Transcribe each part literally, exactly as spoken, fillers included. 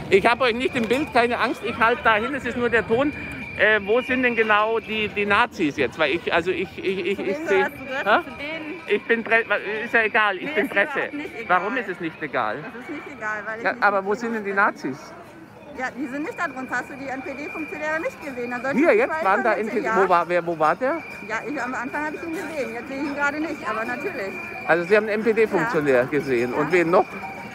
Ich habe euch nicht im Bild, keine Angst, ich halte dahin, es ist nur der Ton. Äh, wo sind denn genau die, die Nazis jetzt? Weil ich, also ich, ich, ich, ich sehe... Ich bin Pre ist ja egal, ich Nee, bin ist Presse. überhaupt nicht egal. Warum ist es nicht egal? Das ist nicht egal, weil ich Ja, nicht aber mit wo dem sind denn die auskenne. Nazis? Ja, die sind nicht da drunter. Hast du die N P D-Funktionäre nicht gesehen? Dann solltest Hier, du die jetzt mal waren da informieren. N P D. Ja. Wo war, wer, wo war der? Ja, ich, am Anfang habe ich ihn gesehen. Jetzt sehe ich ihn gerade nicht, aber natürlich. Also Sie haben einen N P D-Funktionär gesehen. Und Ja. wen noch?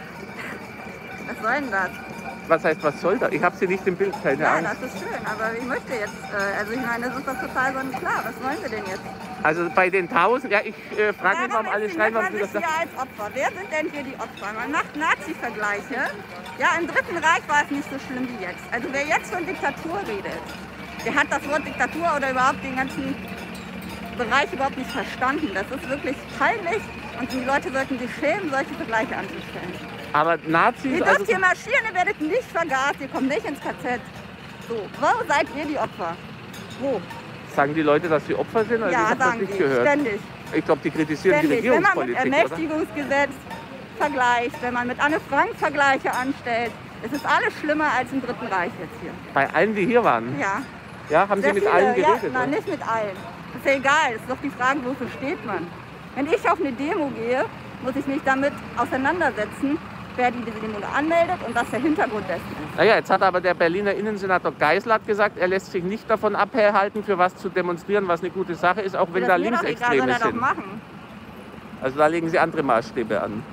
Was soll denn das? Was heißt, was soll das? Ich habe Sie nicht im Bild, keine Ja, Angst. das ist schön, aber ich möchte jetzt, äh, also ich meine, das ist doch total sonnenklar. Was wollen wir denn jetzt? Also bei den tausend, ja, ich äh, frage mich, warum alle schreien, warum man Sie das sich sagen. hier als Opfer. Wer sind denn hier die Opfer? Man macht Nazi-Vergleiche. Ja, im Dritten Reich war es nicht so schlimm wie jetzt. Also wer jetzt von Diktatur redet, der hat das Wort Diktatur oder überhaupt den ganzen Bereich überhaupt nicht verstanden. Das ist wirklich peinlich und die Leute sollten sich schämen, solche Vergleiche anzustellen. Aber Nazis, Ihr also dürft hier marschieren, ihr werdet nicht vergast, ihr kommt nicht ins K Z. So, wo seid ihr die Opfer? Wo? sagen die Leute, dass sie Opfer sind? Also ich Ja, habe das sagen nicht die, gehört. ständig. Ich glaube, die kritisieren Ständig. die Wenn man mit Regierungspolitik, oder? Ermächtigungsgesetz vergleicht, wenn man mit Anne Frank Vergleiche anstellt, es ist alles schlimmer als im Dritten Reich jetzt hier. Bei allen, die hier waren? Ja. Ja, haben Sehr Sie mit viele, allen geredet? Ja, nein, oder? nicht mit allen. Ist ja egal, ist doch die Frage, wofür steht man. Wenn ich auf eine Demo gehe, muss ich mich damit auseinandersetzen, wer die Demo anmeldet und was der Hintergrund dessen ist. Naja, jetzt hat aber der Berliner Innensenator Geisler gesagt, er lässt sich nicht davon abhalten, für was zu demonstrieren, was eine gute Sache ist, auch wenn Das da ist mir doch egal, soll Linksextreme er doch sind. machen. Also da legen Sie andere Maßstäbe an.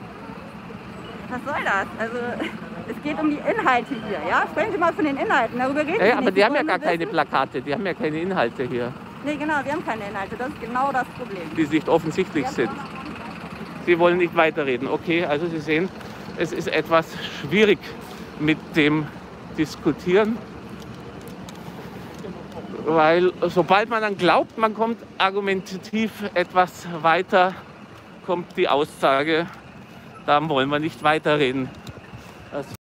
Was soll das? Also, es geht um die Inhalte hier, ja? Sprechen Sie mal von den Inhalten, darüber reden Ja, Sie ja, nicht. aber die Sie haben ja wollen gar nur keine wissen- Plakate, die haben ja keine Inhalte hier, Nee, genau, wir haben keine Inhalte, das ist genau das Problem. die nicht offensichtlich sind. Sie wollen nicht weiterreden. Okay, also Sie sehen, es ist etwas schwierig mit dem Diskutieren, weil sobald man dann glaubt, man kommt argumentativ etwas weiter, kommt die Aussage, da wollen wir nicht weiterreden. Das